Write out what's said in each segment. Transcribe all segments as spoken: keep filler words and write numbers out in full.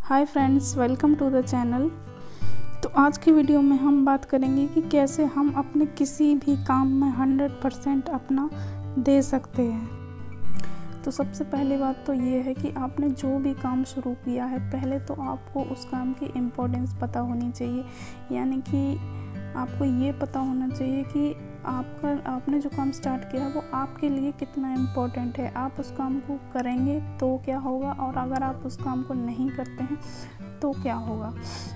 Hi friends, welcome to the channel. तो आज की वीडियो में हम बात करेंगे कि कैसे हम अपने किसी भी काम में हंड्रेड परसेंट अपना दे सकते हैं। तो सबसे पहली बात तो ये है कि आपने जो भी काम शुरू किया है, पहले तो आपको उस काम की इम्पोर्टेंस पता होनी चाहिए। यानी कि आपको ये पता होना चाहिए कि आपका आपने जो काम स्टार्ट किया है वो आपके लिए कितना इम्पोर्टेंट है। आप उस काम को करेंगे तो क्या होगा, और अगर आप उस काम को नहीं करते हैं तो क्या होगा।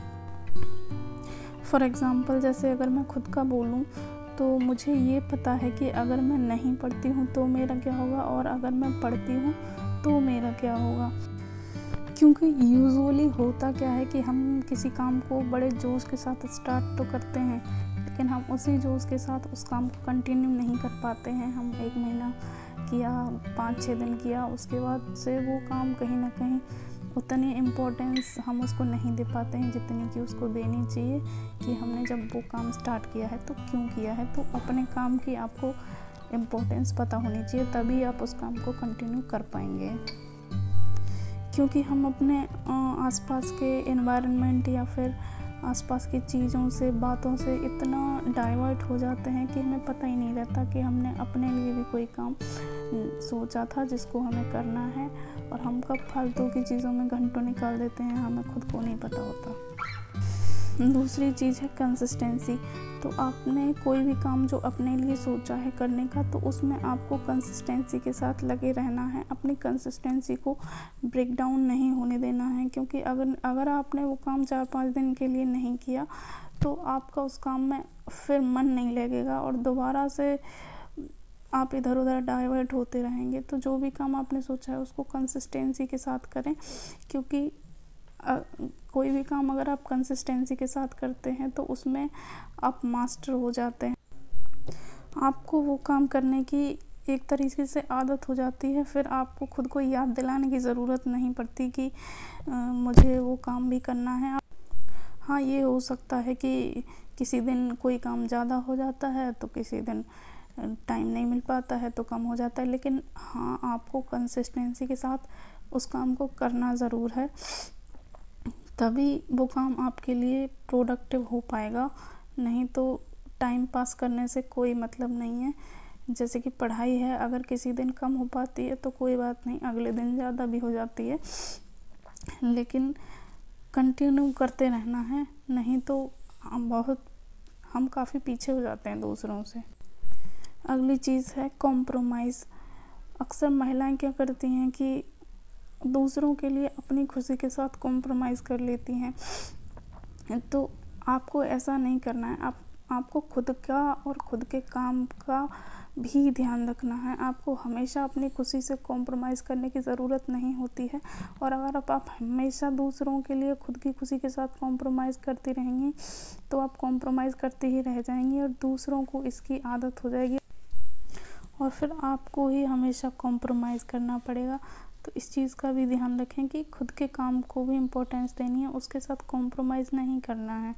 फॉर एग्ज़ाम्पल, जैसे अगर मैं खुद का बोलूं तो मुझे ये पता है कि अगर मैं नहीं पढ़ती हूँ तो मेरा क्या होगा, और अगर मैं पढ़ती हूँ तो मेरा क्या होगा। क्योंकि यूजुअली होता क्या है कि हम किसी काम को बड़े जोश के साथ स्टार्ट तो करते हैं, लेकिन हम उसी जोश के साथ उस काम को कंटिन्यू नहीं कर पाते हैं। हम एक महीना किया, पाँच छः दिन किया, उसके बाद से वो काम कहीं ना कहीं उतनी इम्पोर्टेंस हम उसको नहीं दे पाते हैं जितनी कि उसको देनी चाहिए। कि हमने जब वो काम स्टार्ट किया है तो क्यों किया है। तो अपने काम की आपको इम्पोर्टेंस पता होनी चाहिए, तभी आप उस काम को कंटिन्यू कर पाएंगे। क्योंकि हम अपने आसपास के एनवायरनमेंट या फिर आसपास की चीज़ों से, बातों से इतना डाइवर्ट हो जाते हैं कि हमें पता ही नहीं रहता कि हमने अपने लिए भी कोई काम सोचा था जिसको हमें करना है, और हम कब फालतू की चीज़ों में घंटों निकाल देते हैं, हमें खुद को नहीं पता होता। दूसरी चीज़ है कंसिस्टेंसी। तो आपने कोई भी काम जो अपने लिए सोचा है करने का, तो उसमें आपको कंसिस्टेंसी के साथ लगे रहना है। अपनी कंसिस्टेंसी को ब्रेक डाउन नहीं होने देना है। क्योंकि अगर अगर आपने वो काम चार पाँच दिन के लिए नहीं किया तो आपका उस काम में फिर मन नहीं लगेगा और दोबारा से आप इधर उधर डाइवर्ट होते रहेंगे। तो जो भी काम आपने सोचा है उसको कंसिस्टेंसी के साथ करें। क्योंकि आ, कोई भी काम अगर आप कंसिस्टेंसी के साथ करते हैं तो उसमें आप मास्टर हो जाते हैं। आपको वो काम करने की एक तरीके से आदत हो जाती है। फिर आपको खुद को याद दिलाने की ज़रूरत नहीं पड़ती कि आ, मुझे वो काम भी करना है। हाँ, ये हो सकता है कि किसी दिन कोई काम ज़्यादा हो जाता है तो किसी दिन टाइम नहीं मिल पाता है तो कम हो जाता है, लेकिन हाँ, आपको कंसिस्टेंसी के साथ उस काम को करना ज़रूर है, तभी वो काम आपके लिए प्रोडक्टिव हो पाएगा। नहीं तो टाइम पास करने से कोई मतलब नहीं है। जैसे कि पढ़ाई है, अगर किसी दिन कम हो पाती है तो कोई बात नहीं, अगले दिन ज़्यादा भी हो जाती है, लेकिन कंटिन्यू करते रहना है। नहीं तो हम बहुत हम काफ़ी पीछे हो जाते हैं दूसरों से। अगली चीज़ है कॉम्प्रोमाइज़। अक्सर महिलाएं क्या करती हैं कि दूसरों के लिए अपनी खुशी के साथ कॉम्प्रोमाइज़ कर लेती हैं। तो आपको ऐसा नहीं करना है। आप आपको खुद का और खुद के काम का भी ध्यान रखना है। आपको हमेशा अपनी खुशी से कॉम्प्रोमाइज़ करने की ज़रूरत नहीं होती है। और अगर आप, आप हमेशा दूसरों के लिए खुद की खुशी के साथ कॉम्प्रोमाइज़ करती रहेंगी तो आप कॉम्प्रोमाइज़ करते ही रह जाएंगी और दूसरों को इसकी आदत हो जाएगी, और फिर आपको ही हमेशा कॉम्प्रोमाइज़ करना पड़ेगा। तो इस चीज़ का भी ध्यान रखें कि खुद के काम को भी इम्पोर्टेंस देनी है, उसके साथ कॉम्प्रोमाइज़ नहीं करना है।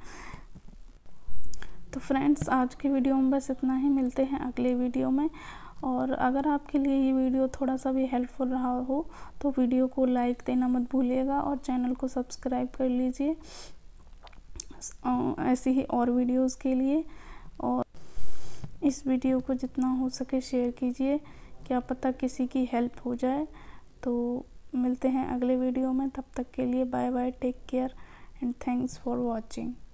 तो फ्रेंड्स, आज की वीडियो में बस इतना ही। मिलते हैं अगले वीडियो में। और अगर आपके लिए ये वीडियो थोड़ा सा भी हेल्पफुल रहा हो तो वीडियो को लाइक देना मत भूलिएगा और चैनल को सब्सक्राइब कर लीजिए ऐसे ही और वीडियोज़ के लिए। और इस वीडियो को जितना हो सके शेयर कीजिए, क्या पता किसी की हेल्प हो जाए। तो मिलते हैं अगले वीडियो में, तब तक के लिए bye bye, take care and thanks for watching.